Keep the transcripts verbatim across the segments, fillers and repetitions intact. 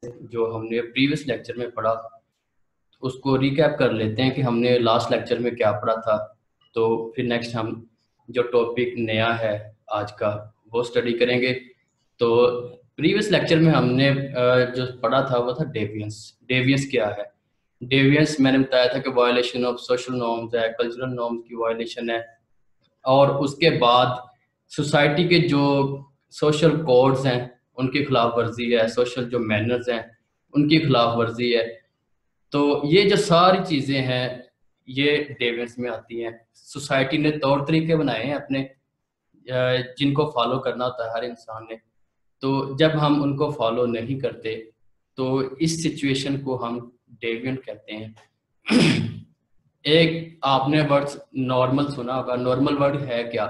जो हमने previous lecture में पढ़ा उसको रिकैप कर लेते हैं कि हमने लास्ट लेक्चर में क्या पढ़ा था। तो फिर नेक्स्ट हम जो टॉपिक नया है आज का वो स्टडी करेंगे। तो प्रीवियस लेक्चर में हमने जो पढ़ा था वो था डेविएंस। डेविएंस क्या है? डेविएंस मैंने बताया था कि वायलेशन ऑफ सोशल नॉर्म्स है, कल्चरल नॉर्म्स की वायलेशन है, और उसके बाद सोसाइटी के जो सोशल कोड्स हैं उनकी खिलाफ वर्जी है, सोशल जो मैनर्स हैं उनकी खिलाफ वर्जी है। तो ये जो सारी चीज़ें हैं ये डेविएंस में आती हैं। सोसाइटी ने तौर तरीके बनाए हैं अपने जिनको फॉलो करना होता है हर इंसान ने। तो जब हम उनको फॉलो नहीं करते तो इस सिचुएशन को हम डेविएंट कहते हैं। एक आपने वर्ड नॉर्मल सुना होगा। नॉर्मल वर्ड है क्या?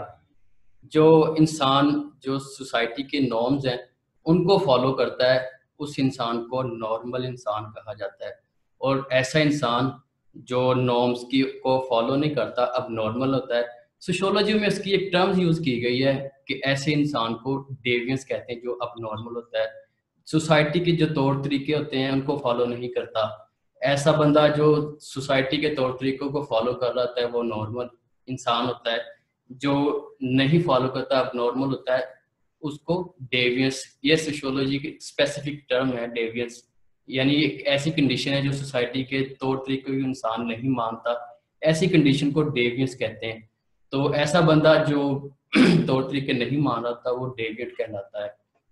जो इंसान जो सोसाइटी के नॉर्म्स हैं उनको फॉलो करता है उस इंसान को नॉर्मल इंसान कहा जाता है। और ऐसा इंसान जो नॉर्म्स की को फॉलो नहीं करता अब नॉर्मल होता है। सोशियोलॉजी में इसकी एक टर्म यूज की गई है कि ऐसे इंसान को डेविएंस कहते हैं जो अब नॉर्मल होता है, सोसाइटी के जो तौर तरीके होते हैं उनको फॉलो नहीं करता। ऐसा बंदा जो सोसाइटी के तौर तरीकों को फॉलो कर रहा होता है वो नॉर्मल इंसान होता है। जो नहीं फॉलो करता अब नॉर्मल होता है उसको डेविएंस, ये सोशियोलॉजी की स्पेसिफिक टर्म है डेविएंस। यानी एक ऐसी कंडीशन है जो सोसाइटी के तौर तरीकों को इंसान नहीं मानता, ऐसी कंडीशन को डेविएंस कहते हैं। तो ऐसा बंदा जो तौर तरीके नहीं मान रहा था वो डेविएंट कहलाता है।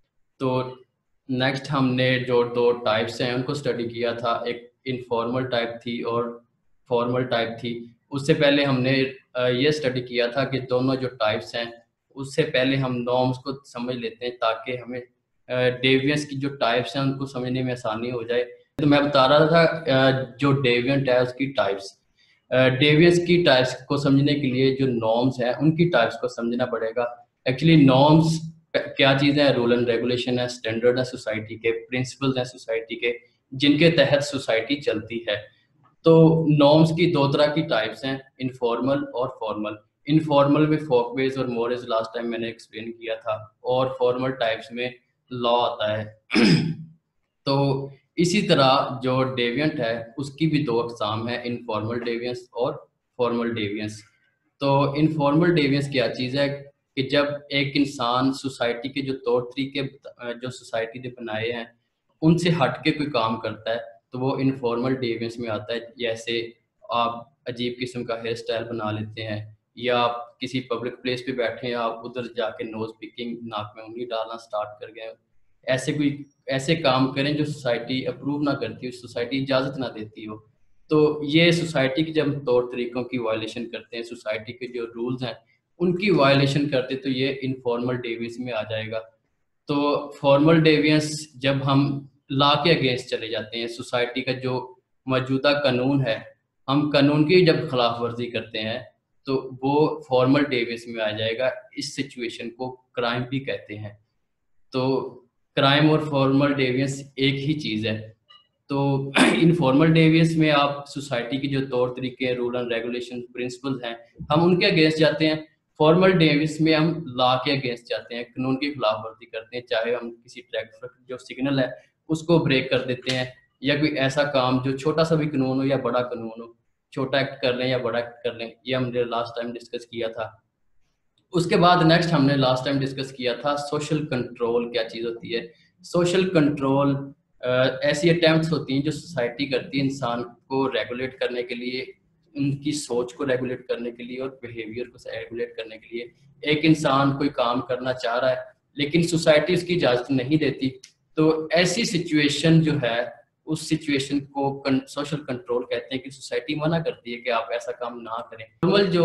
तो नेक्स्ट हमने जो दो टाइप्स हैं उनको स्टडी किया था। एक इनफॉर्मल टाइप थी और फॉर्मल टाइप थी। उससे पहले हमने ये स्टडी किया था कि दोनों जो टाइप्स हैं उससे पहले हम नॉर्म्स को समझ लेते हैं ताकि हमें डेविएंस की जो टाइप्स हैं उनको समझने में आसानी हो जाए। तो मैं बता रहा था जो डेविएंट है उसकी टाइप्स। डेविएंस की टाइप्स को समझने के लिए जो नॉर्म्स हैं उनकी टाइप्स को समझना पड़ेगा। एक्चुअली नॉर्म्स क्या चीज़ें हैं? रूल एंड रेगुलेशन है, स्टैंडर्ड है सोसाइटी के, प्रिंसिपल्स हैं सोसाइटी के जिनके तहत सोसाइटी चलती है। तो नॉर्म्स की दो तरह की टाइप्स हैं, इनफॉर्मल और फॉर्मल। इनफॉर्मल में फोकवेज और मोरल्स लास्ट टाइम मैंने एक्सप्लेन किया था, और फॉर्मल टाइप्स में लॉ आता है। तो इसी तरह जो डेविएंट है उसकी भी दो अकसाम है, इनफॉर्मल डेविएंस और फॉर्मल डेविएंस। तो इनफॉर्मल डेविएंस क्या चीज़ है कि जब एक इंसान सोसाइटी के जो तौर तरीके जो सोसाइटी ने बनाए हैं उनसे हट के कोई काम करता है तो वो इनफॉर्मल डेविएंस में आता है। जैसे आप अजीब किस्म का हेयर स्टाइल बना लेते हैं, या आप किसी पब्लिक प्लेस पे बैठे हैं आप उधर जाके नोज पिकिंग, नाक में उंगली डालना स्टार्ट कर गए, ऐसे कोई ऐसे काम करें जो सोसाइटी अप्रूव ना करती हो, सोसाइटी इजाज़त ना देती हो। तो ये सोसाइटी के जब तौर तरीकों की वायलेशन करते हैं, सोसाइटी के जो रूल्स हैं उनकी वायलेशन करते तो ये इनफॉर्मल डेविएंस में आ जाएगा। तो फॉर्मल डेविएंस जब हम लॉ के अगेंस्ट चले जाते हैं, सोसाइटी का जो मौजूदा कानून है हम कानून की जब खिलाफ वर्जी करते हैं तो वो फॉर्मल डेविएंस में आ जाएगा। इस सिचुएशन को क्राइम भी कहते हैं। तो क्राइम और फॉर्मल डेविएंस एक ही चीज़ है। तो इनफॉर्मल डेविएंस में आप सोसाइटी के जो तौर तरीके हैं, रूल एंड रेगुलेशन, प्रिंसिपल्स हैं, हम उनके अगेंस्ट जाते हैं। फॉर्मल डेविएंस में हम लॉ के अगेंस्ट जाते हैं, कानून की खिलाफ वर्जी करते हैं, चाहे हम किसी ट्रैफिक जो सिग्नल है उसको ब्रेक कर देते हैं, या कोई ऐसा काम जो छोटा सा भी कानून हो या बड़ा कानून हो, छोटा एक्ट कर लें या बड़ा एक्ट कर लें, ये हमने लास्ट टाइम डिस्कस किया था। उसके बाद नेक्स्ट हमने लास्ट टाइम डिस्कस किया था सोशल कंट्रोल क्या चीज़ होती है। सोशल कंट्रोल ऐसी अटेम्प्ट्स होती हैं जो सोसाइटी करती है इंसान को रेगुलेट करने के लिए, उनकी सोच को रेगुलेट करने के लिए और बिहेवियर को रेगुलेट करने के लिए। एक इंसान कोई काम करना चाह रहा है लेकिन सोसाइटी उसकी इजाज़त नहीं देती, तो ऐसी सिचुएशन जो है उस सिचुएशन को सोशल कंट्रोल कहते हैं कि सोसाइटी मना करती है कि आप ऐसा काम ना करें। नॉर्मल जो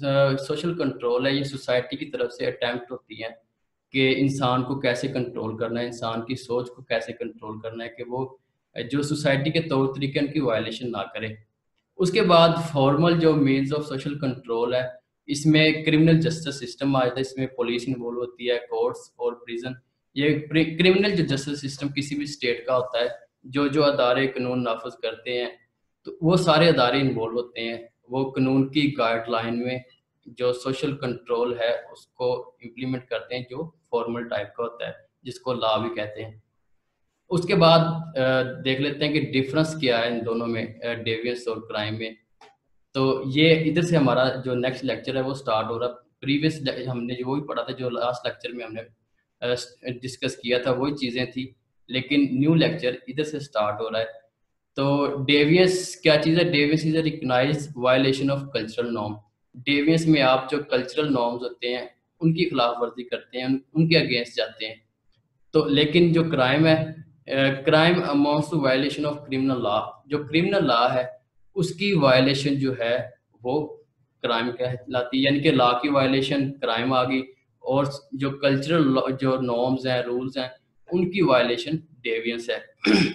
सोशल कंट्रोल है ये सोसाइटी की तरफ से अटेम्प्ट होती है कि इंसान को कैसे कंट्रोल करना है, इंसान की सोच को कैसे कंट्रोल करना है कि वो जो सोसाइटी के तौर तरीके उनकी वायलेशन ना करे। उसके बाद फॉर्मल जो मीन्स ऑफ सोशल कंट्रोल है इसमें क्रिमिनल जस्टिस सिस्टम आ जाता है, इसमें पुलिस इन्वॉल्व होती है, कोर्ट्स और प्रिजन। ये क्रिमिनल जो जस्टिस सिस्टम किसी भी स्टेट का होता है, जो जो अदारे कानून नाफज करते हैं तो वो सारे अदारे इन्वॉल्व होते हैं। वो कानून की गाइडलाइन में जो सोशल कंट्रोल है उसको इम्प्लीमेंट करते हैं जो फॉर्मल टाइप का होता है, जिसको लॉ भी कहते हैं। उसके बाद अ, देख लेते हैं कि डिफरेंस क्या है इन दोनों में, डेवियंस और क्राइम में। तो ये इधर से हमारा जो नेक्स्ट लेक्चर है वो स्टार्ट हो रहा है। प्रीवियस हमने जो वही पढ़ा था, जो लास्ट लेक्चर में हमने डिस्कस किया था वही चीज़ें थी, लेकिन न्यू लेक्चर इधर से स्टार्ट हो रहा है। तो डेवियंस क्या चीज़ है? Deviance is a recognize violation of cultural norm. Deviance में आप जो कल्चरल नॉर्म्स होते हैं उनकी खिलाफ वर्जी करते हैं, उन, उनके अगेंस्ट जाते हैं। तो लेकिन जो क्राइम है, crime amounts to violation of criminal law. जो क्रिमिनल लॉ है उसकी वायलेशन जो है वो क्राइम कहलाती है, यानी कि लॉ की वायलेशन क्राइम आ गई, और जो कल्चरल जो नॉर्म्स हैं, रूल्स हैं, उनकी वायलेशन डेवियंस है।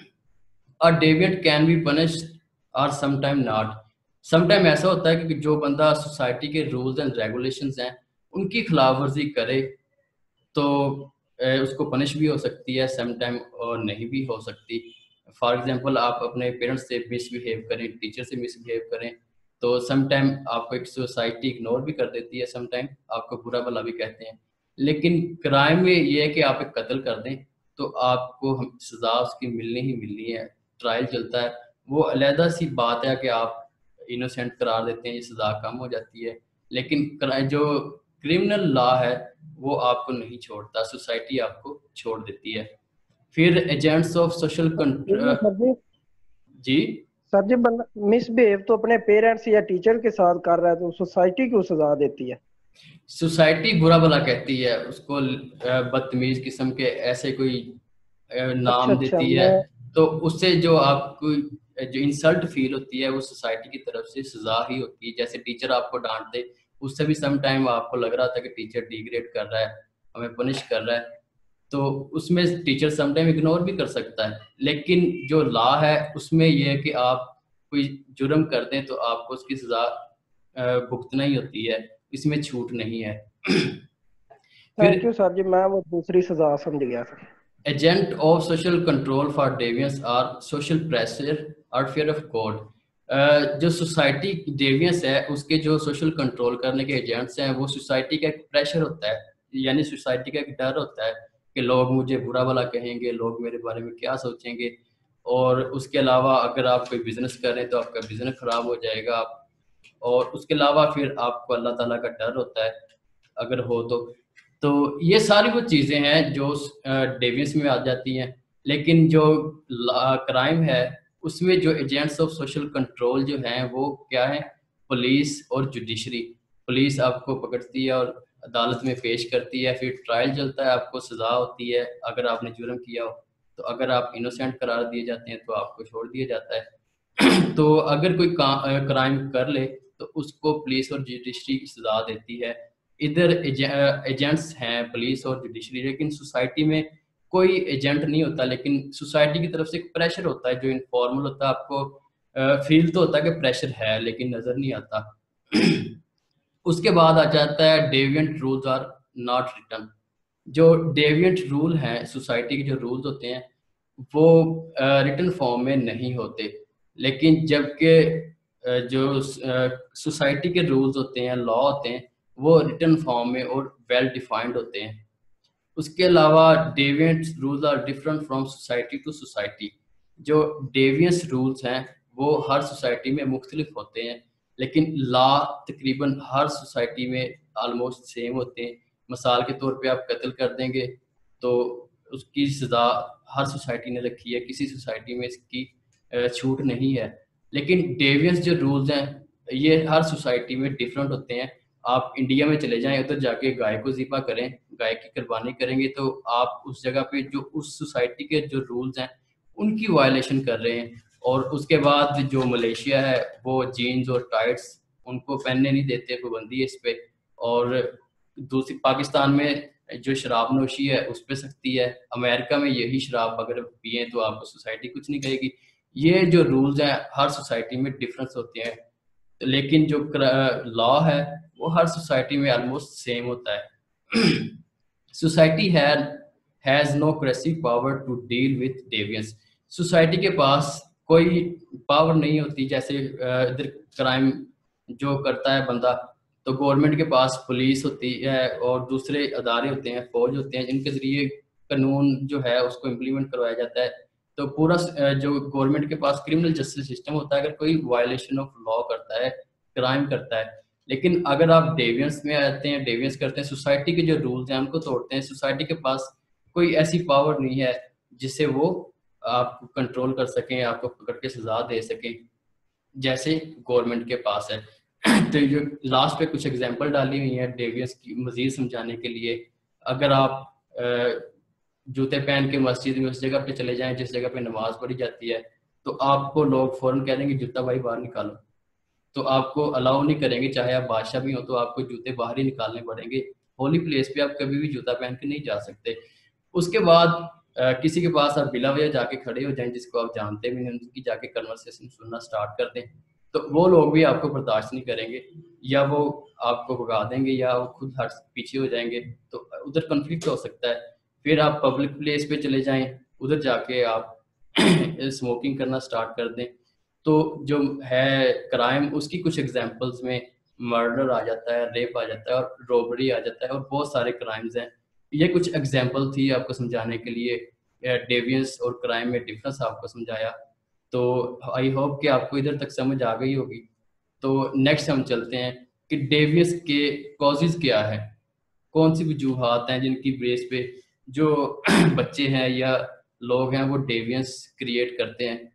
A deviant can be punished और समटाइम नॉट। समटाइम ऐसा होता है कि जो बंदा सोसाइटी के रूल्स एंड रेगुलेशंस हैं उनकी खिलाफ वर्जी करे तो अ, उसको पनिश भी हो सकती है सम टाइम, और नहीं भी हो सकती। फॉर एग्जांपल आप अपने पेरेंट्स से मिसबिहेव करें, टीचर से मिसबिहेव करें, तो सम टाइम आपको एक सोसाइटी इग्नोर भी कर देती है, सम टाइम आपको बुरा भला भी कहते हैं। लेकिन क्राइम में ये है कि आप एक कत्ल कर दें तो आपको हम सज़ा उसकी मिलनी ही मिलनी है। ट्रायल चलता है, वो अलहदा सी बात है कि आप इनोसेंट करार देते हैं, ये सज़ा कम हो जाती है। लेकिन क्रा- जो क्रिमिनल लॉ है वो आपको नहीं छोड़ता, सोसाइटी आपको छोड़ देती है। फिर एजेंट्स ऑफ सोशल नहीं कंट्रोल। सर जी। जी, सर जी बंदा मिसबिहेव तो अपने पेरेंट्स या टीचर के साथ कर रहा है तो सोसाइटी क्यों सजा देती है? सोसाइटी बुरा भला कहती है उसको, अ, बदतमीज किस्म के ऐसे कोई अ, अच्छा नाम अच्छा, देती है। मैं तो उससे जो आपको जो इंसल्ट फील होती है वो सोसाइटी की तरफ से सजा ही होती है। जैसे टीचर आपको डांट दे, उससे भी सम टाइम आपको लग रहा था कि टीचर डिग्रेड कर रहा है, हमें पनिश कर रहा है, तो उसमें टीचर सम टाइम इग्नोर भी कर सकता है। लेकिन जो लॉ है उसमें यह है कि आप कोई जुर्म कर दें तो आपको उसकी सजा अ, भुगतना ही होती है, इसमें छूट नहीं है। फिर थैंक यू सर जी, मैं वो दूसरी सजा समझ गया था। Agent of social control for deviance are social pressure और फियर ऑफ कोर्ट। जो सोसाइटी डेवियंस है उसके जो सोशल कंट्रोल करने के एजेंट्स हैं वो सोसाइटी का एक प्रेशर होता है, यानी सोसाइटी का एक डर होता है कि लोग मुझे बुरा भला कहेंगे, लोग मेरे बारे में क्या सोचेंगे। और उसके अलावा अगर आप कोई बिजनेस करें तो आपका बिजनेस खराब हो जाएगा। और उसके अलावा फिर आपको अल्लाह ताला का डर होता है अगर हो तो। तो ये सारी वो चीज़ें हैं जो डेवियंस में आ जाती हैं। लेकिन जो क्राइम है उसमें जो एजेंट्स ऑफ सोशल कंट्रोल जो हैं वो क्या है? पुलिस और जुडिशरी। पुलिस आपको पकड़ती है और अदालत में पेश करती है, फिर ट्रायल चलता है, आपको सज़ा होती है अगर आपने जुर्म किया हो। तो अगर आप इनोसेंट करार दिए जाते हैं तो आपको छोड़ दिया जाता है। तो अगर कोई क्राइम कर ले तो उसको पुलिस और जुडिशरी की सजा देती है। इधर एजेंट्स हैं पुलिस और जुडिशरी, लेकिन सोसाइटी में कोई एजेंट नहीं होता, लेकिन सोसाइटी की तरफ से एक प्रेशर होता है जो इनफॉर्मल होता है। आपको फील तो होता है कि प्रेशर है लेकिन नजर नहीं आता। उसके बाद आ जाता है deviant rules are not written. जो डेविएंट रूल हैं सोसाइटी के, जो रूल्स होते हैं वो रिटन फॉर्म में नहीं होते। लेकिन जबकि अ, जो सोसाइटी के रूल्स होते हैं, लॉ होते हैं, वो रिटन फॉर्म में और वेल डिफाइंड होते हैं। उसके अलावा deviant rules are different from society to society. जो डेवियंस रूल्स हैं वो हर सोसाइटी में मुख्तलिफ होते हैं, लेकिन लॉ तकरीबन हर सोसाइटी में आलमोस्ट सेम होते हैं। मिसाल के तौर पे आप कत्ल कर देंगे तो उसकी सज़ा हर सोसाइटी ने रखी है, किसी सोसाइटी में इसकी अ, छूट नहीं है। लेकिन डेवियंस जो रूल्स हैं ये हर सोसाइटी में डिफरेंट होते हैं। आप इंडिया में चले जाएं, उधर जाके गाय को ज़िबा करें, गाय की कुर्बानी करेंगे तो आप उस जगह पे जो उस सोसाइटी के जो रूल्स हैं उनकी वायलेशन कर रहे हैं। और उसके बाद जो मलेशिया है वो जीन्स और टाइट्स उनको पहनने नहीं देते, पाबंदी है इस पे। और दूसरी पाकिस्तान में जो शराब नोशी है उस पर सख्ती है। अमेरिका में यही शराब अगर पिए तो आपको सोसाइटी कुछ नहीं कहेगी। ये जो रूल्स हैं हर सोसाइटी में डिफरेंस होते हैं। तो लेकिन जो लॉ है वो हर सोसाइटी में ऑलमोस्ट सेम होता है। Society has no coercive power to deal with deviance. Society के पास कोई पावर नहीं होती। जैसे अ, इधर क्राइम जो करता है बंदा, तो गवर्नमेंट के पास पुलिस होती है और दूसरे अदारे होते हैं, फौज होते हैं, जिनके जरिए कानून जो है उसको इम्प्लीमेंट करवाया जाता है। तो पूरा जो गवर्नमेंट के पास क्रिमिनल जस्टिस सिस्टम होता है, अगर कोई वायलेशन ऑफ लॉ करता है, क्राइम करता है, लेकिन अगर आप डेवियंस में आते हैं, डेवियंस करते हैं, सोसाइटी के जो रूल्स हैं उनको तोड़ते हैं, सोसाइटी के पास कोई ऐसी पावर नहीं है जिससे वो आपको कंट्रोल कर सकें, आपको पकड़ के सजा दे सकें जैसे गवर्नमेंट के पास है। तो ये लास्ट पे कुछ एग्जांपल डाली हुई है डेवियंस की मजीद समझाने के लिए। अगर आप जूते पहन के मस्जिद में उस जगह पे चले जाएं जिस जगह पे नमाज पढ़ी जाती है, तो आपको लोग फौरन कह देंगे जूता भाई बाहर निकालो, तो आपको अलाउ नहीं करेंगे, चाहे आप बादशाह भी हो तो आपको जूते बाहर ही निकालने पड़ेंगे। होली प्लेस पे आप कभी भी जूता पहन के नहीं जा सकते। उसके बाद आ, किसी के पास आप बिला वजह जाके खड़े हो जाएं जिसको आप जानते भी नहीं, उनकी जाके कन्वर्सेशन सुनना स्टार्ट कर दें, तो वो लोग भी आपको बर्दाश्त नहीं करेंगे, या वो आपको भगा देंगे या वो खुद हट पीछे हो जाएंगे, तो उधर कन्फ्लिक्ट हो सकता है। फिर आप पब्लिक प्लेस पे चले जाएं, उधर जाके आप स्मोकिंग करना स्टार्ट कर दें, तो जो है क्राइम उसकी कुछ एग्जांपल्स में मर्डर आ जाता है, रेप आ जाता है और रॉबरी आ जाता है और बहुत सारे क्राइम्स हैं। ये कुछ एग्जांपल थी आपको समझाने के लिए, डेवियंस और क्राइम में डिफरेंस आपको समझाया। तो आई होप कि आपको इधर तक समझ आ गई होगी। तो नेक्स्ट हम चलते हैं कि डेवियंस के कॉजेज क्या है, कौन सी वजूहात हैं जिनकी बेस पे जो बच्चे हैं या लोग हैं वो डेवियंस क्रिएट करते हैं।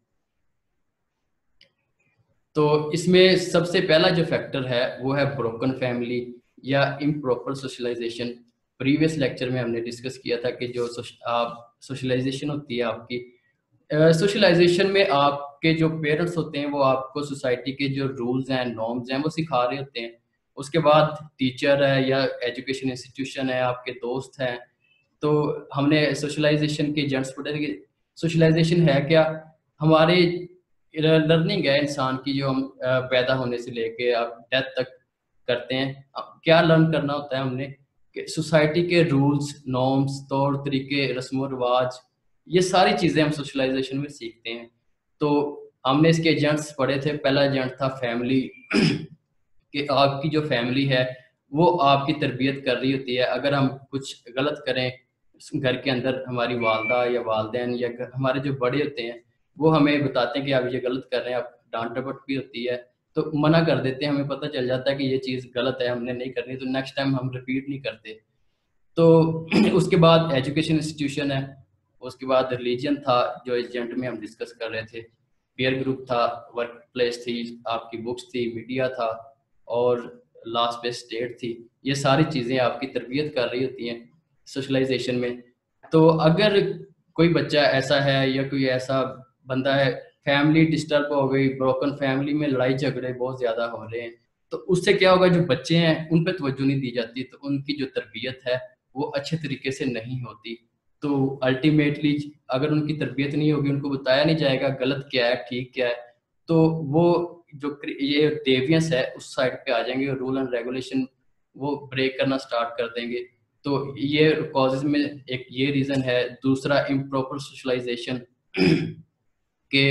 तो इसमें सबसे पहला जो फैक्टर है वो है ब्रोकन फैमिली या इम्प्रॉपर सोशलाइजेशन। प्रीवियस लेक्चर में हमने डिस्कस किया था कि जो सोशलाइजेशन होती है आपकी, सोशलाइजेशन uh, में आपके जो पेरेंट्स होते हैं वो आपको सोसाइटी के जो रूल्स हैं, नॉर्म्स हैं वो सिखा रहे होते हैं। उसके बाद टीचर है या एजुकेशन इंस्टीट्यूशन है, आपके दोस्त हैं। तो हमने सोशलाइजेशन के एजेंट्स पढ़े थे। सोशलाइजेशन है क्या, हमारे लर्निंग है इंसान की जो हम पैदा होने से लेके आप डेथ तक करते हैं। अब क्या लर्न करना होता है हमने कि सोसाइटी के रूल्स, नॉर्म्स, तौर तरीके, रस्म रिवाज, ये सारी चीज़ें हम सोशलाइजेशन में सीखते हैं। तो हमने इसके एजेंट्स पढ़े थे। पहला एजेंट था फैमिली कि आपकी जो फैमिली है वो आपकी तरबियत कर रही होती है। अगर हम कुछ गलत करें घर के अंदर, हमारी वालदा या वालदैन या हमारे जो बड़े होते हैं वो हमें बताते हैं कि आप ये गलत कर रहे हैं, आप डांट डपट भी होती है तो मना कर देते हैं, हमें पता चल जाता है कि ये चीज़ गलत है, हमने नहीं करनी, तो नेक्स्ट टाइम हम रिपीट नहीं करते। तो उसके बाद एजुकेशन इंस्टीट्यूशन है, उसके बाद रिलीजन था जो एजेंट में हम डिस्कस कर रहे थे, पीयर ग्रुप था, वर्क प्लेस थी, आपकी बुक्स थी, मीडिया था और लास्ट पे स्टेट थी। ये सारी चीज़ें आपकी तरबियत कर रही होती हैं सोशलाइजेशन में। तो अगर कोई बच्चा ऐसा है या कोई ऐसा बंदा है, फैमिली डिस्टर्ब हो गई, ब्रोकन फैमिली में लड़ाई झगड़े बहुत ज़्यादा हो रहे हैं, तो उससे क्या होगा, जो बच्चे हैं उन पर तवज्जो नहीं दी जाती, तो उनकी जो तरबियत है वो अच्छे तरीके से नहीं होती। तो अल्टीमेटली अगर उनकी तरबियत नहीं होगी, उनको बताया नहीं जाएगा गलत क्या है ठीक क्या है, तो वो जो ये डेवियंस है उस साइड पे आ जाएंगे, रूल एंड रेगुलेशन वो ब्रेक करना स्टार्ट कर देंगे। तो ये कॉजेज में एक ये रीज़न है। दूसरा इम्प्रॉपर सोशलाइजेशन के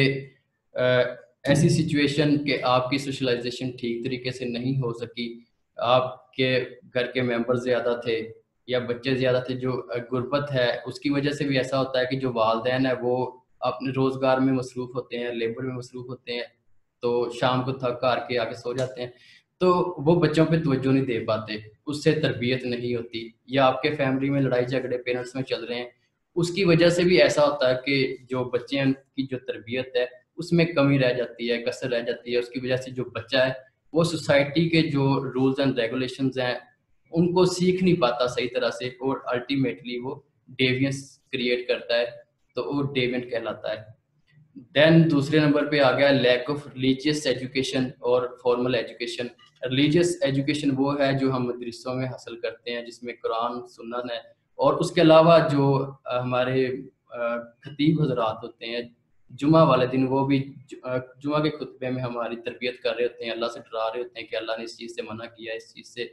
ऐसी सिचुएशन कि आपकी सोशलाइजेशन ठीक तरीके से नहीं हो सकी, आपके घर के मेंबर ज़्यादा थे या बच्चे ज़्यादा थे, जो गुर्बत है उसकी वजह से भी ऐसा होता है कि जो वालदैन है वो अपने रोज़गार में मसरूफ़ होते हैं, लेबर में मसरूफ़ होते हैं, तो शाम को थक हार के आके सो जाते हैं, तो वो बच्चों पे तवज्जो नहीं दे पाते, उससे तरबियत नहीं होती। या आपके फैमिली में लड़ाई झगड़े पेरेंट्स में चल रहे हैं, उसकी वजह से भी ऐसा होता है कि जो बच्चे हैं उनकी जो तरबियत है उसमें कमी रह जाती है, कसर रह जाती है। उसकी वजह से जो बच्चा है वो सोसाइटी के जो रूल्स एंड रेगुलेशंस हैं उनको सीख नहीं पाता सही तरह से, और अल्टीमेटली वो डेवियंस क्रिएट करता है, तो वो डेविएंट कहलाता है। देन दूसरे नंबर पे आ गया लैक ऑफ रिलीजियस एजुकेशन और फॉर्मल एजुकेशन। रिलीजियस एजुकेशन वो है जो हम मदरसों में हासिल करते हैं, जिसमें कुरान, सुन्नत है, और उसके अलावा जो हमारे खतीब हजरात होते हैं जुमा वाले दिन, वो भी जुमा के खुतबे में हमारी तरबियत कर रहे होते हैं, अल्लाह से डरा रहे होते हैं कि अल्लाह ने इस चीज़ से मना किया, इस चीज़ से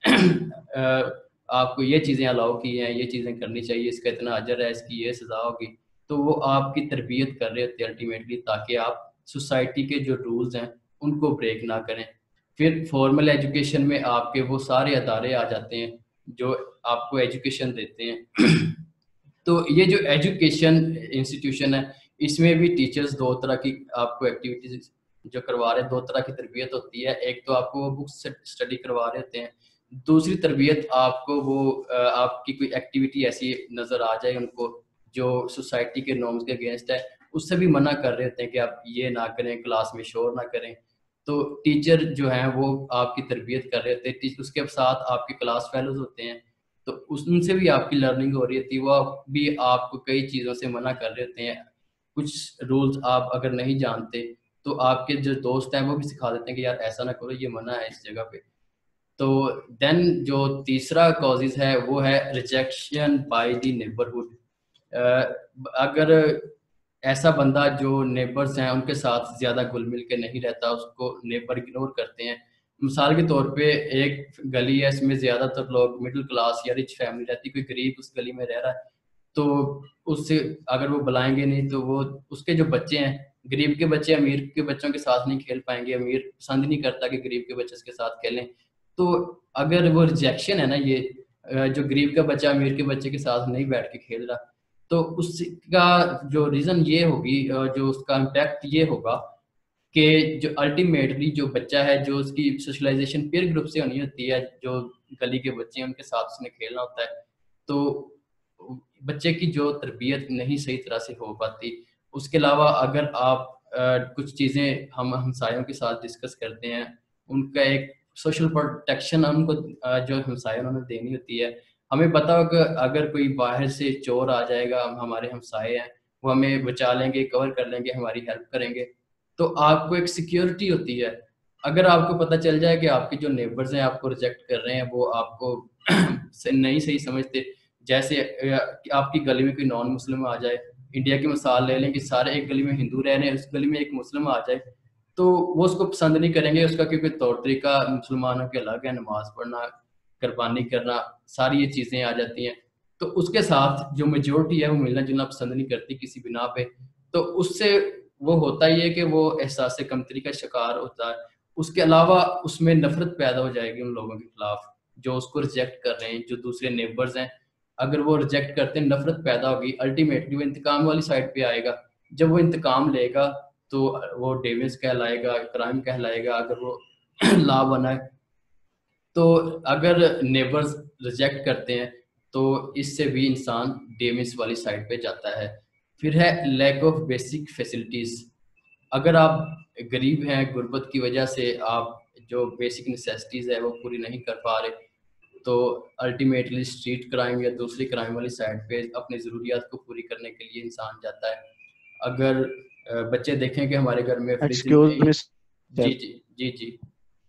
आपको ये चीज़ें अलाउ की हैं, ये चीज़ें करनी चाहिए, इसका इतना अजर है, इसकी ये सज़ा होगी। तो वो आपकी तरबियत कर रहे होते हैं अल्टीमेटली, ताकि आप सोसाइटी के जो रूल्स हैं उनको ब्रेक ना करें। फिर फॉर्मल एजुकेशन में आपके वो सारे अदारे आ जाते हैं जो आपको एजुकेशन देते हैं। तो ये जो एजुकेशन इंस्टीट्यूशन है इसमें भी टीचर्स दो तरह की आपको एक्टिविटीज जो करवा रहे हैं, दो तरह की तरबियत होती है। एक तो आपको वो बुक्स से स्टडी करवा रहे होते हैं, दूसरी तरबियत आपको वो आपकी कोई एक्टिविटी ऐसी नज़र आ जाए उनको जो सोसाइटी के नॉर्म्स के अगेंस्ट है, उससे भी मना कर रहे होते हैं कि आप ये ना करें, क्लास में शोर ना करें। तो टीचर जो हैं वो आपकी तरबियत कर रहे होते हैं, उसके साथ आपके क्लास फेलोज होते हैं, तो उनसे भी आपकी लर्निंग हो रही होती है, वो भी आपको कई चीज़ों से मना कर रहे होते हैं। कुछ रूल्स आप अगर नहीं जानते तो आपके जो दोस्त हैं वो भी सिखा देते हैं कि यार ऐसा ना करो, ये मना है इस जगह पे। तो देन जो तीसरा कॉजेज है वो है रिजेक्शन बाय द नेबरहुड। अगर ऐसा बंदा जो नेबर्स हैं उनके साथ ज़्यादा घुल मिल के नहीं रहता, उसको नेबर इग्नोर करते हैं। मिसाल के तौर पे एक गली है, इसमें ज़्यादातर लोग मिडिल क्लास या रिच फैमिली रहती, कोई गरीब उस गली में रह रहा है, तो उससे अगर वो बुलाएंगे नहीं तो वो उसके जो बच्चे हैं, गरीब के बच्चे अमीर के बच्चों के साथ नहीं खेल पाएंगे, अमीर पसंद नहीं करता कि गरीब के बच्चे उसके साथ खेलें। तो अगर वो रिजेक्शन है ना, ये जो गरीब का बच्चा अमीर के बच्चे के साथ नहीं बैठ के खेल रहा, तो उसका जो रीज़न ये होगी, जो उसका इम्पैक्ट ये होगा कि जो अल्टीमेटली जो बच्चा है, जो उसकी सोशलाइजेशन पीयर ग्रुप से होनी होती है, जो गली के बच्चे हैं उनके साथ उसने खेलना होता है, तो बच्चे की जो तरबियत नहीं सही तरह से हो पाती। उसके अलावा अगर आप आ, कुछ चीज़ें हम हमसायों के साथ डिस्कस करते हैं, उनका एक सोशल प्रोटेक्शन उनको जो हमसाया उन्होंने देनी होती है। हमें पता होगा अगर कोई बाहर से चोर आ जाएगा, हमारे हमसाए हैं, वो हमें बचा लेंगे, कवर कर लेंगे, हमारी हेल्प करेंगे, तो आपको एक सिक्योरिटी होती है। अगर आपको पता चल जाए कि आपके जो नेबर्स हैं आपको रिजेक्ट कर रहे हैं, वो आपको नहीं सही समझते, जैसे आपकी गली में कोई नॉन मुस्लिम आ जाए, इंडिया की मिसाल ले लें कि सारे एक गली में हिंदू रह रहे हैं, उस गली में एक मुस्लिम आ जाए, तो वो उसको पसंद नहीं करेंगे, उसका क्योंकि तौर तरीका मुसलमानों के अलग है, नमाज पढ़ना, कुर्बानी करना, सारी ये चीज़ें आ जाती हैं। तो उसके साथ जो मेजोरिटी है वो मिलना जुलना पसंद नहीं करती किसी बिना पे, तो उससे वो होता ही है कि वो एहसास कमतरी का शिकार होता है। उसके अलावा उसमें नफरत पैदा हो जाएगी उन लोगों के खिलाफ जो उसको रिजेक्ट कर रहे हैं, जो दूसरे नेबर्स हैं, अगर वो रिजेक्ट करते हैं, नफरत पैदा होगी, अल्टीमेटली वो इंतकाम वाली साइड पे आएगा। जब वो इंतकाम लेगा तो वो डेवियंस कहलाएगा, क्राइम कहलाएगा। अगर वो लॉ बना है, तो अगर नेबर्स रिजेक्ट करते हैं तो इससे भी इंसान डेवियंस वाली साइड पे जाता है। फिर है लैक ऑफ बेसिक फैसिलिटीज़। अगर आप गरीब हैं, गुर्बत की वजह से आप जो बेसिक नेसेसिटीज़ है वो पूरी नहीं कर पा रहे, तो अल्टीमेटली स्ट्रीट क्राइम या दूसरी क्राइम वाली साइड पे अपनी ज़रूरियात को पूरी करने के लिए इंसान जाता है। अगर बच्चे देखें कि हमारे घर में फ्रिज एक्सक्यूज मी जी जी जी जी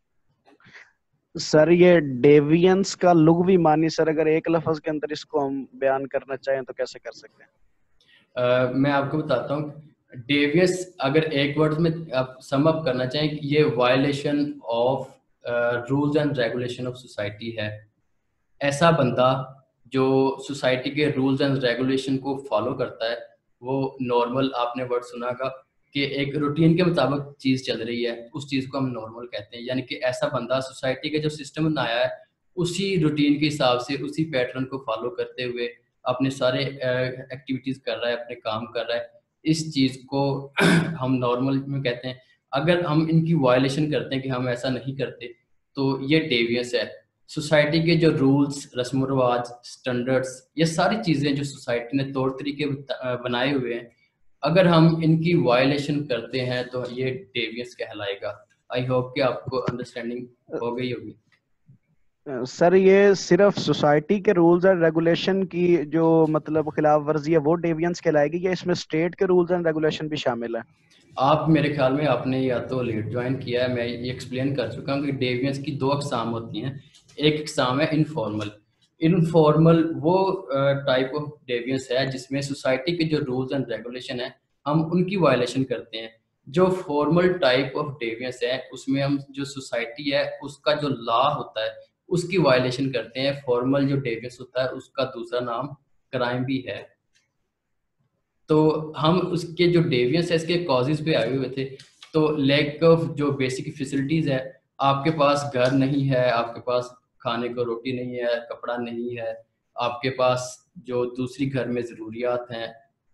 सर, ये डेवियंस का लुग़वी मानी सर, अगर एक लफ्ज के अंदर इसको हम बयान करना चाहें तो कैसे कर सकते हैं? uh, मैं आपको बताता हूँ। डेवियस अगर एक वर्ड में आप सम अप करना चाहें कि ये violation of rules and regulation of society है। ऐसा बंदा जो सोसाइटी के रूल्स एंड रेगुलेशन को फॉलो करता है, वो नॉर्मल, आपने वर्ड सुना होगा कि एक रूटीन के मुताबिक चीज़ चल रही है, उस चीज़ को हम नॉर्मल कहते हैं। यानी कि ऐसा बंदा सोसाइटी के जो सिस्टम बनाया है उसी रूटीन के हिसाब से, उसी पैटर्न को फॉलो करते हुए अपने सारे एक्टिविटीज़ कर रहा है, अपने काम कर रहा है। इस चीज़ को हम नॉर्मल में कहते हैं। अगर हम इनकी वायलेशन करते हैं कि हम ऐसा नहीं करते, तो ये डेवियंस है। सोसाइटी के जो रूल्स, रस्म रवाज, स्टैंडर्ड्स, ये सारी चीज़ें जो सोसाइटी ने तौर तरीके बनाए हुए हैं, अगर हम इनकी वायलेशन करते हैं तो ये डेवियंस कहलाएगा। आई होप कि आपको अंडरस्टैंडिंग हो गई होगी। सर, ये सिर्फ सोसाइटी के रूल्स एंड रेगुलेशन की जो मतलब खिलाफ वर्जी है वो डेवियंस कहलाएगी, या इसमें स्टेट के रूल्स एंड रेगुलेशन भी शामिल है? आप, मेरे ख्याल में आपने या तो लेट ज्वाइन किया है, मैं ये एक्सप्लेन कर चुका हूँ कि डेवियंस की दो अकसाम होती हैं। एक अकसाम है इनफॉर्मल। इनफॉर्मल वो टाइप ऑफ डेवियंस है जिसमें सोसाइटी के जो रूल्स एंड रेगुलेशन है हम उनकी वायलेशन करते हैं। जो फॉर्मल टाइप ऑफ डेवियंस है उसमें हम जो सोसाइटी है उसका जो लॉ होता है उसकी वायलेशन करते हैं। फॉर्मल जो डेवियंस होता है उसका दूसरा नाम क्राइम भी है। तो हम उसके जो डेवियंस है इसके कॉजेज पे आए हुए थे। तो लैक ऑफ जो बेसिक फैसिलिटीज़ है, आपके पास घर नहीं है, आपके पास खाने को रोटी नहीं है, कपड़ा नहीं है, आपके पास जो दूसरी घर में ज़रूरियात हैं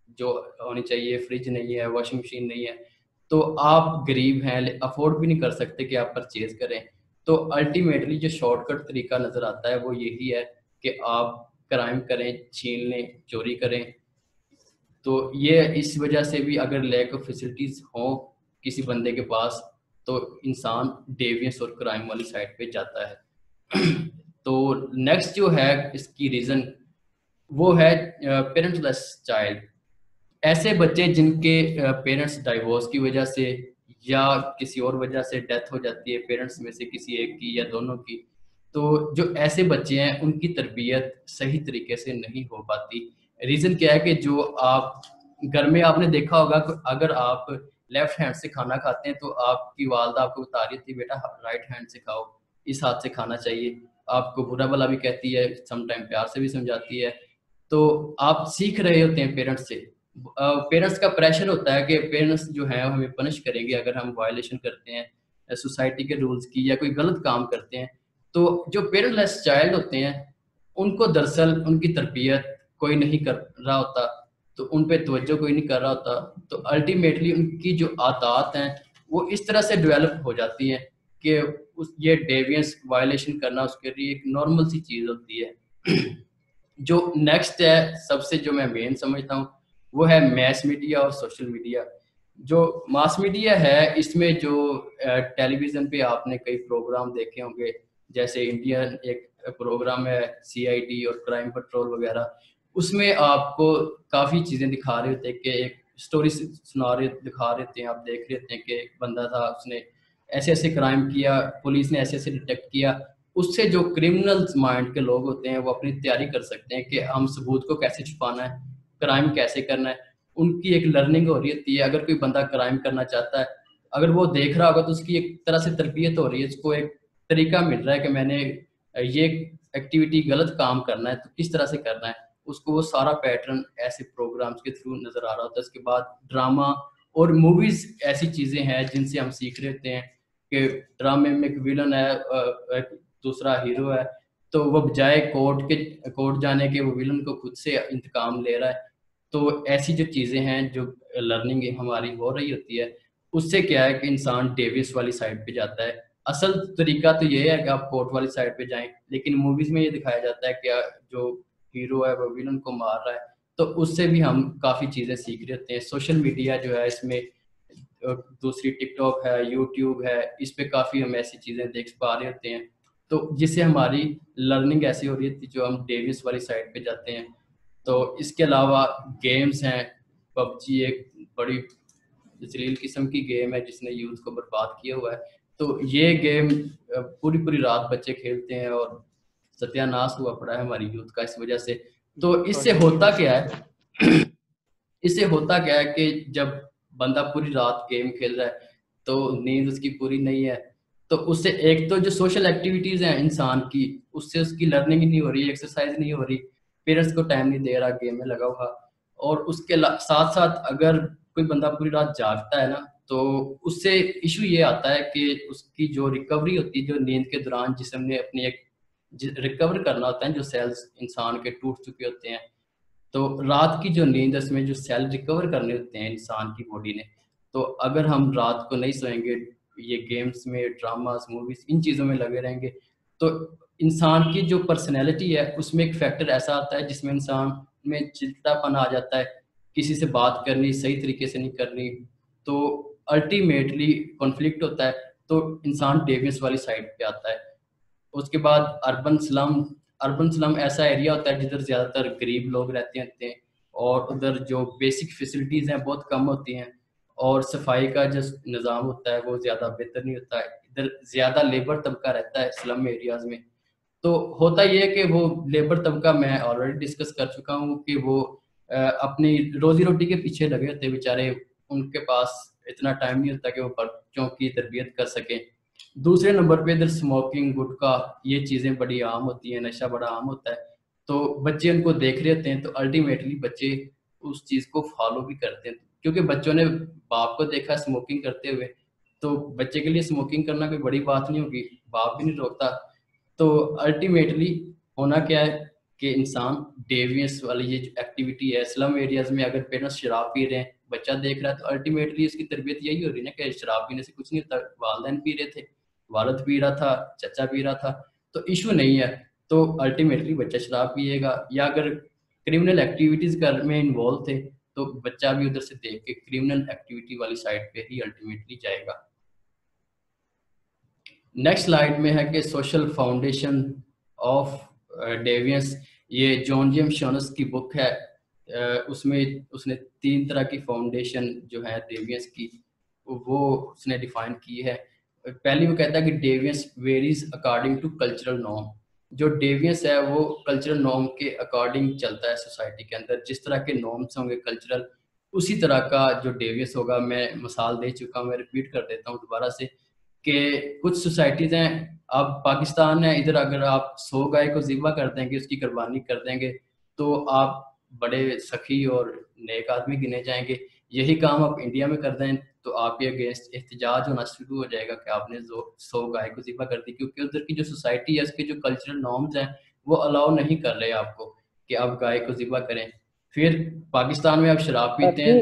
जो होनी चाहिए, फ्रिज नहीं है, वॉशिंग मशीन नहीं है, तो आप गरीब हैं, अफोर्ड भी नहीं कर सकते कि आप परचेज करें। तो अल्टीमेटली जो शॉर्टकट तरीका नज़र आता है वो यही है कि आप क्राइम करें, छीन लें, चोरी करें। तो ये इस वजह से भी अगर लैक ऑफ फैसिलिटीज़ हो किसी बंदे के पास, तो इंसान डेवियंस और क्राइम वाली साइड पे जाता है। तो नेक्स्ट जो है इसकी रीज़न वो है पेरेंटलेस चाइल्ड। ऐसे बच्चे जिनके पेरेंट्स डाइवोर्स की वजह से या किसी और वजह से डेथ हो जाती है पेरेंट्स में से किसी एक की या दोनों की, तो जो ऐसे बच्चे हैं उनकी तरबियत सही तरीके से नहीं हो पाती। रीज़न क्या है कि जो आप घर में आपने देखा होगा कि अगर आप लेफ्ट हैंड से खाना खाते हैं तो आपकी वालदा आपको बता रही थी बेटा राइट हैंड से खाओ, इस हाथ से खाना चाहिए। आपको बुरा भला भी कहती है, समटाइम प्यार से भी समझाती है। तो आप सीख रहे होते हैं पेरेंट्स से। पेरेंट्स का प्रेशर होता है कि पेरेंट्स जो है हमें पनिश करेंगे अगर हम वायलेशन करते हैं सोसाइटी के रूल्स की या कोई गलत काम करते हैं। तो जो पेरेंटलेस चाइल्ड होते हैं उनको दरअसल उनकी तरबियत कोई नहीं कर रहा होता, तो उन पे तवज्जो कोई नहीं कर रहा होता। तो अल्टीमेटली उनकी जो आदत हैं वो इस तरह से डेवलप हो जाती हैं कि उस ये डेवियंस वायलेशन करना उसके लिए एक नॉर्मल सी चीज़ होती है। जो नेक्स्ट है सबसे जो मैं मेन समझता हूँ वो है मैस मीडिया और सोशल मीडिया। जो मास मीडिया है इसमें जो टेलीविज़न पे आपने कई प्रोग्राम देखे होंगे, जैसे इंडियन एक प्रोग्राम है सी आई डी और क्राइम पेट्रोल वगैरह, उसमें आपको काफ़ी चीज़ें दिखा रहे होते हैं कि एक स्टोरी सुना रहे दिखा रहे होते हैं, आप देख रहे होते हैं कि एक बंदा था उसने ऐसे ऐसे क्राइम किया, पुलिस ने ऐसे ऐसे डिटेक्ट किया। उससे जो क्रिमिनल्स माइंड के लोग होते हैं वो अपनी तैयारी कर सकते हैं कि हम सबूत को कैसे छुपाना है, क्राइम कैसे करना है। उनकी एक लर्निंग हो रही होती है। अगर कोई बंदा क्राइम करना चाहता है, अगर वो देख रहा होगा तो उसकी एक तरह से तरबियत हो रही है, उसको एक तरीका मिल रहा है कि मैंने ये एक्टिविटी गलत काम करना है तो किस तरह से करना है। उसको वो सारा पैटर्न ऐसे प्रोग्राम्स के थ्रू नज़र आ रहा होता है। उसके बाद ड्रामा और मूवीज़ ऐसी चीज़ें हैं जिनसे हम सीख रहे होते हैं कि ड्रामे में एक विलन है, एक दूसरा हीरो है, तो वो बजाय कोर्ट के कोर्ट जाने के वो विलन को खुद से इंतकाम ले रहा है। तो ऐसी जो चीज़ें हैं जो लर्निंग हमारी हो रही होती है, उससे क्या है कि इंसान डेवियस वाली साइड पे जाता है। असल तरीका तो ये है कि आप कोर्ट वाली साइड पे जाएं, लेकिन मूवीज़ में ये दिखाया जाता है कि जो हीरो है वो विलन को मार रहा है, तो उससे भी हम काफ़ी चीज़ें सीख रहे होते हैं। सोशल मीडिया जो है इसमें दूसरी टिकटॉक है, यूट्यूब है, इस पे काफ़ी हम ऐसी चीज़ें देख पा रहे होते हैं, तो जिससे हमारी लर्निंग ऐसी हो रही थी जो हम डेवियस वाली साइड पे जाते हैं। तो इसके अलावा गेम्स हैं, पबजी एक बड़ी जलील किस्म की गेम है जिसने यूथ को बर्बाद किया हुआ है। तो ये गेम पूरी पूरी रात बच्चे खेलते हैं और सत्यानाश हुआ पड़ा है हमारी यूथ का इस वजह से। तो इससे होता क्या है इससे होता क्या है कि जब बंदा पूरी रात गेम खेल रहा है तो नींद उसकी पूरी नहीं है, तो उससे एक तो जो सोशल एक्टिविटीज हैं इंसान की, उससे उसकी लर्निंग नहीं हो रही, एक्सरसाइज नहीं हो रही, पेरेंट्स को टाइम नहीं दे रहा, गेम में लगा हुआ। और उसके साथ साथ अगर कोई बंदा पूरी रात जागता है ना, तो उससे इशू ये आता है कि उसकी जो रिकवरी होती है, जो नींद के दौरान जिसम ने अपनी एक रिकवर करना होता है, जो सेल्स इंसान के टूट चुके होते हैं, तो रात की जो नींद उसमें जो सेल रिकवर करने होते हैं इंसान की बॉडी ने, तो अगर हम रात को नहीं सोएंगे, ये गेम्स में, ड्रामास, मूवीज, इन चीज़ों में लगे रहेंगे, तो इंसान की जो पर्सनैलिटी है उसमें एक फैक्टर ऐसा आता है जिसमें इंसान में चिड़चिड़ापन आ जाता है, किसी से बात करनी सही तरीके से नहीं करनी, तो अल्टीमेटली कॉन्फ्लिक्ट होता है, तो इंसान डेवियंस वाली साइड पे आता है। उसके बाद अर्बन स्लम अर्बन स्लम ऐसा एरिया होता है जिधर ज़्यादातर गरीब लोग रहते हैं और उधर जो बेसिक फैसिलिटीज़ हैं बहुत कम होती हैं और सफाई का जो निज़ाम होता है वो ज़्यादा बेहतर नहीं होता है। इधर ज़्यादा लेबर तबका रहता है स्लम एरियाज़ में। तो होता ये है कि वो लेबर तबका, मैं ऑलरेडी डिस्कस कर चुका हूँ कि वो अ, अपनी रोज़ी रोटी के पीछे लगे होते हैं बेचारे, उनके पास इतना टाइम नहीं होता कि वो बच्चों की तरबियत कर सकें। दूसरे नंबर पे इधर स्मोकिंग, गुटखा, ये चीज़ें बड़ी आम होती हैं, नशा बड़ा आम होता है, तो बच्चे उनको देख रहे होते हैं, तो अल्टीमेटली बच्चे उस चीज़ को फॉलो भी करते हैं, क्योंकि बच्चों ने बाप को देखा स्मोकिंग करते हुए, तो बच्चे के लिए स्मोकिंग करना कोई बड़ी बात नहीं होगी, बाप भी नहीं रोकता। तो अल्टीमेटली होना क्या है कि इंसान डेवियंस वाली ये जो एक्टिविटी है, स्लम एरियाज में अगर पेरेंट्स शराब पी रहे हैं, बच्चा देख रहा है, तो अल्टीमेटली इसकी तरबियत यही हो रही है ना कि शराब पीने से कुछ नहीं होता, वालिदैन पी रहे थे, वालिद पी रहा था, चचा पी रहा था, तो इशू नहीं है, तो अल्टीमेटली बच्चा शराब पिएगा। या अगर क्रिमिनल एक्टिविटीज कर में इन्वॉल्व थे तो बच्चा भी उधर से देख के क्रिमिनल एक्टिविटी वाली साइड पे ही अल्टीमेटली जाएगा। नेक्स्ट स्लाइड में है कि सोशल फाउंडेशन ऑफ डेवियंस, ये जॉन जेम्स शॉनस की बुक है, uh, उसमें उसने तीन तरह की फाउंडेशन जो है डेवियंस की वो उसने डिफाइन की है। पहली वो कहता है कि deviance varies according to cultural norm, जो डेवियंस है वो कल्चरल नॉर्म के अकॉर्डिंग चलता है सोसाइटी के अंदर, जिस तरह के नॉर्म्स होंगे कल्चरल, उसी तरह का जो डेवियंस होगा। मैं मिसाल दे चुका हूँ, मैं रिपीट कर देता हूँ दोबारा से कि कुछ सोसाइटीज़ हैं, अब पाकिस्तान है, इधर अगर आप सौ गाय को ज़िबा कर देंगे, उसकी कुर्बानी कर देंगे, तो आप बड़े सखी और नेक आदमी गिने जाएंगे। यही काम आप इंडिया में कर दें तो आपके अगेंस्ट एहतजाज होना शुरू हो जाएगा कि आपने जो सौ गाय को ज़िबा कर दी, क्योंकि उधर की जो सोसाइटी है, उसके जो कल्चरल नॉर्म्स हैं वो अलाउ नहीं कर रहे आपको कि आप गाय को ज़िबा करें। फिर पाकिस्तान में आप शराब पीते हैं।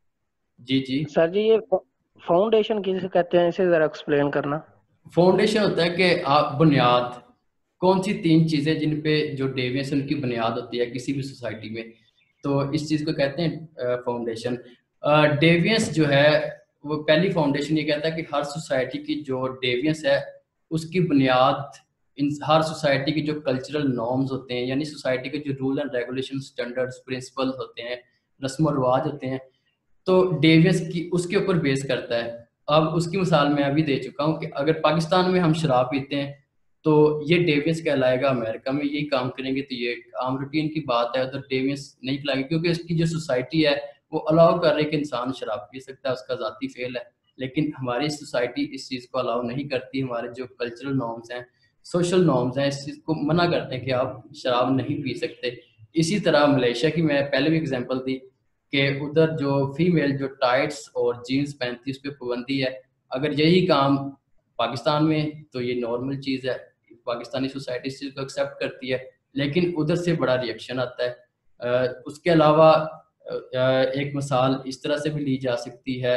जी जी सर जी, ये फाउंडेशन किसे कहते हैं, इसे जरा एक्सप्लेन करना। फाउंडेशन होता है कि आप बुनियाद, कौन सी तीन चीज़ें जिन पे जो डेविएशन उनकी बुनियाद होती है किसी भी सोसाइटी में, तो इस चीज़ को कहते हैं फाउंडेशन। डेविएंस जो है वो पहली फाउंडेशन ये कहता है कि हर सोसाइटी की जो डेविएंस है उसकी बुनियाद इन हर सोसाइटी की जो कल्चरल नॉर्म्स होते हैं, यानी सोसाइटी के जो rule and regulation, standards, principles होते हैं, रस्म और रिवाज होते हैं, तो डेविएंस की उसके ऊपर बेस करता है। अब उसकी मिसाल मैं अभी दे चुका हूँ कि अगर पाकिस्तान में हम शराब पीते हैं तो ये डेविएंस कहलाएगा, अमेरिका में यही काम करेंगे तो ये आम रूटीन की बात है, उधर डेविएंस नहीं कहलाएगी, क्योंकि इसकी जो सोसाइटी है वो अलाउ कर रही है कि इंसान शराब पी सकता है, उसका ज़ाती फेल है। लेकिन हमारी सोसाइटी इस चीज़ को अलाउ नहीं करती, हमारे जो कल्चरल नॉर्म्स हैं, सोशल नॉर्म्स हैं, इस चीज़ को मना करते हैं कि आप शराब नहीं पी सकते। इसी तरह मलेशिया की मैं पहले भी एग्जांपल दी कि उधर जो फीमेल जो टाइट्स और जीन्स पहनती है उस पर पाबंदी है। अगर यही काम पाकिस्तान में, तो ये नॉर्मल चीज़ है, पाकिस्तानी सोसाइटी इस चीज़ को एक्सेप्ट करती है, लेकिन उधर से बड़ा रिएक्शन आता है। आ, उसके अलावा एक मिसाल इस तरह से भी ली जा सकती है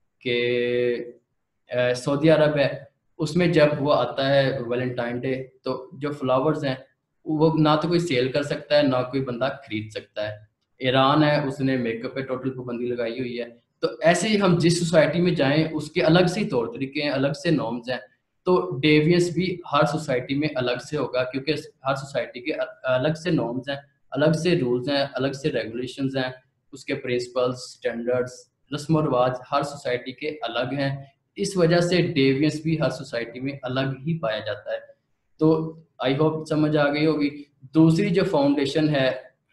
कि सऊदी अरब है, उसमें जब वो आता है वैलेंटाइन डे, तो जो फ्लावर्स हैं वो ना तो कोई सेल कर सकता है ना कोई बंदा खरीद सकता है। ईरान है, उसने मेकअप पे टोटल पाबंदी लगाई हुई है। तो ऐसे ही हम जिस सोसाइटी में जाएं उसके अलग से तौर तरीके हैं, अलग से नॉर्म्स हैं, तो डेविएंस भी हर सोसाइटी में अलग से होगा, क्योंकि हर सोसाइटी के अलग से नॉर्म्स हैं, अलग से रूल्स हैं, अलग से रेगुलेशंस हैं, उसके प्रिंसिपल्स, स्टैंडर्ड्स, रस्म और रिवाज हर सोसाइटी के अलग हैं। इस वजह से डेविएंस भी हर सोसाइटी में अलग ही पाया जाता है। तो आई होप समझ आ गई होगी। दूसरी जो फाउंडेशन है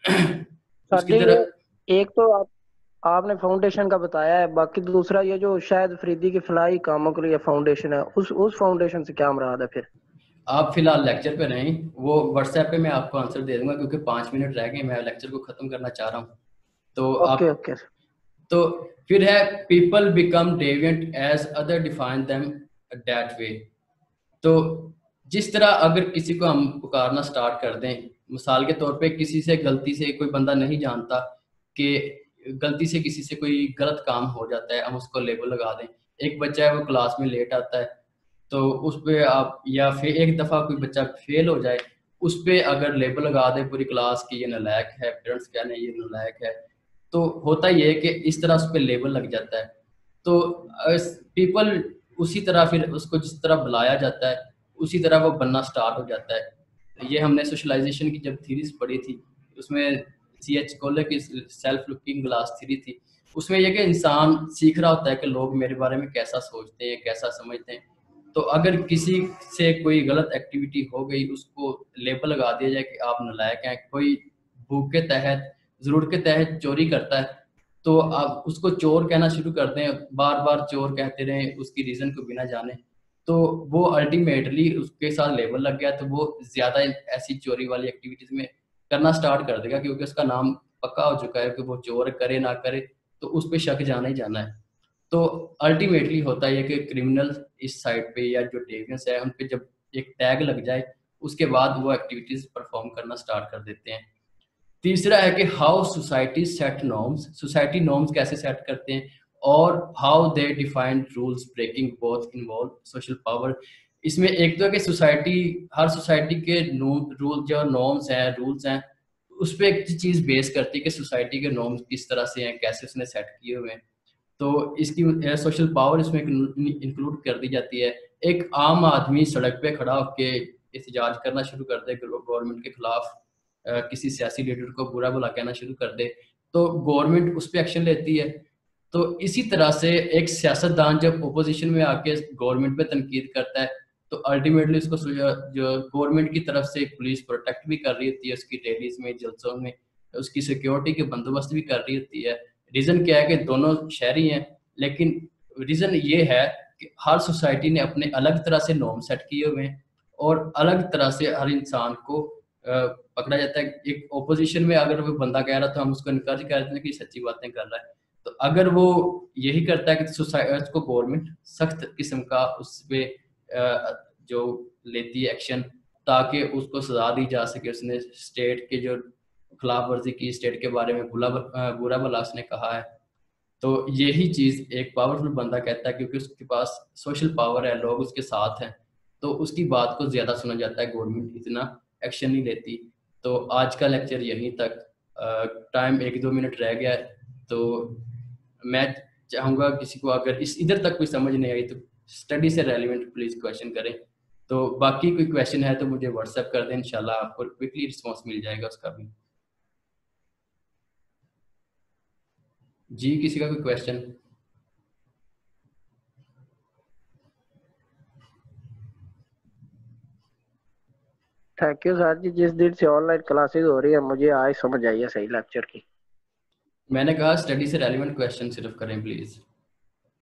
उसकी तरफ, एक तो आप आपने फाउंडेशन का बताया है, बाकी दूसरा ये जो शायद अफरीदी की फलाही कामों के लिए फाउंडेशन है, उस उस फाउंडेशन से क्या मुराद है? फिर आप फिलहाल लेक्चर पे रहें, वो व्हाट्सएप पे मैं आपको आंसर दे दूंगा, क्योंकि पाँच मिनट रह गए, मैं लेक्चर को खत्म करना चाह रहा हूँ। तो ओके आप ओके तो फिर है people become deviant as other define them that way. तो जिस तरह अगर किसी को हम पुकारना स्टार्ट कर दें, मिसाल के तौर पे किसी से गलती से, कोई बंदा नहीं जानता कि गलती से किसी से कोई गलत काम हो जाता है, हम उसको लेबल लगा दें। एक बच्चा है वो क्लास में लेट आता है तो उस पर आप, या फिर एक दफ़ा कोई बच्चा फेल हो जाए, उस पर अगर लेबल लगा दे पूरी क्लास की ये नालायक है, पेरेंट्स कहने ये नालायक है, तो होता ये है कि इस तरह उस पर लेबल लग जाता है। तो पीपल उसी तरह फिर उसको जिस तरह बुलाया जाता है उसी तरह वो बनना स्टार्ट हो जाता है। ये हमने सोशलाइजेशन की जब थीरीज पढ़ी थी, उसमें सी एच कोले की सेल्फ लुकिंग ग्लास थ्योरी थी, उसमें यह कि इंसान सीख रहा होता है कि लोग मेरे बारे में कैसा सोचते हैं, कैसा समझते हैं। तो अगर किसी से कोई गलत एक्टिविटी हो गई, उसको लेबल लगा दिया जाए कि आप नालायक हैं। कोई भूख के तहत, ज़रूरत के तहत चोरी करता है तो आप उसको चोर कहना शुरू कर दें, बार बार चोर कहते रहें उसकी रीज़न को बिना जाने, तो वो अल्टीमेटली उसके साथ लेबल लग गया, तो वो ज़्यादा ऐसी चोरी वाली एक्टिविटीज़ में करना स्टार्ट कर देगा, क्योंकि उसका नाम पक्का हो चुका है कि वो चोर करे ना करे तो उस पर शक जाना ही जाना है। तो अल्टीमेटली होता है कि क्रिमिनल इस साइड पे या जो डेविएंस है उन पे जब एक टैग लग जाए, उसके बाद वो एक्टिविटीज परफॉर्म करना स्टार्ट कर देते हैं। तीसरा है कि how society set norms, society norms कैसे सेट करते हैं, और how they defined rules breaking both involve social power. इसमें एक तो है कि सोसाइटी, हर सोसाइटी के रूल जो नॉर्म्स हैं, रूल्स हैं, उस पर एक चीज़ बेस करती है कि सोसाइटी के नॉर्म्स किस तरह से हैं, कैसे उसने सेट किए हुए हैं। तो इसकी सोशल पावर इसमें इंक्लूड कर दी जाती है। एक आम आदमी सड़क पे खड़ा होकर एहतजाज करना शुरू कर दे गवर्नमेंट के खिलाफ, किसी सियासी लीडर को बुरा भला कहना शुरू कर दे, तो गवर्नमेंट उस पर एक्शन लेती है। तो इसी तरह से एक सियासतदान जब ओपोजिशन में आके गवर्नमेंट पे तनकीद करता है, तो अल्टीमेटली उसको जो गवर्नमेंट की तरफ से पुलिस प्रोटेक्ट भी कर रही होती है, उसकी रैलीज में, जलसों में, उसकी सिक्योरिटी के बंदोबस्त भी कर रही होती है। रीज़न क्या है कि दोनों शहरी हैं, लेकिन रीज़न ये है कि हर सोसाइटी ने अपने अलग तरह से नॉर्म सेट किए हुए हैं, और अलग तरह से हर इंसान को पकड़ा जाता है। एक ओपोजिशन में अगर वो बंदा कह रहा था, हम उसको इनकरेज कर देते हैं कि सच्ची बातें कर रहा है, तो अगर वो यही करता है कि उसको गवर्नमेंट सख्त किस्म का उस पर जो लेती है एक्शन, ताकि उसको सजा दी जा सके। उसने स्टेट के जो खिलाफ वर्जी की, स्टेट के बारे में बुरा बुरा भला उसने कहा है, तो यही चीज़ एक पावरफुल बंदा कहता है, क्योंकि उसके पास सोशल पावर है, लोग उसके साथ हैं, तो उसकी बात को ज़्यादा सुना जाता है, गवर्नमेंट इतना एक्शन नहीं लेती। तो आज का लेक्चर यहीं तक, टाइम एक दो मिनट रह गया है, तो मैं चाहूँगा किसी को अगर इस इधर तक कोई समझ नहीं आई तो स्टडी से रेलिवेंट प्लीज़ क्वेश्चन करें। तो बाकी कोई क्वेश्चन है तो मुझे व्हाट्सएप कर दें, इंशाल्लाह आपको क्विकली रिस्पॉन्स मिल जाएगा उसका भी। जी, किसी का कोई क्वेश्चन? थैंक यू सर जी, जिस दिन से ऑनलाइन क्लासेस हो रही है मुझे आज समझ आई है सही लेक्चर की। मैंने कहा स्टडी से रेलिवेंट क्वेश्चन सिर्फ करें प्लीज।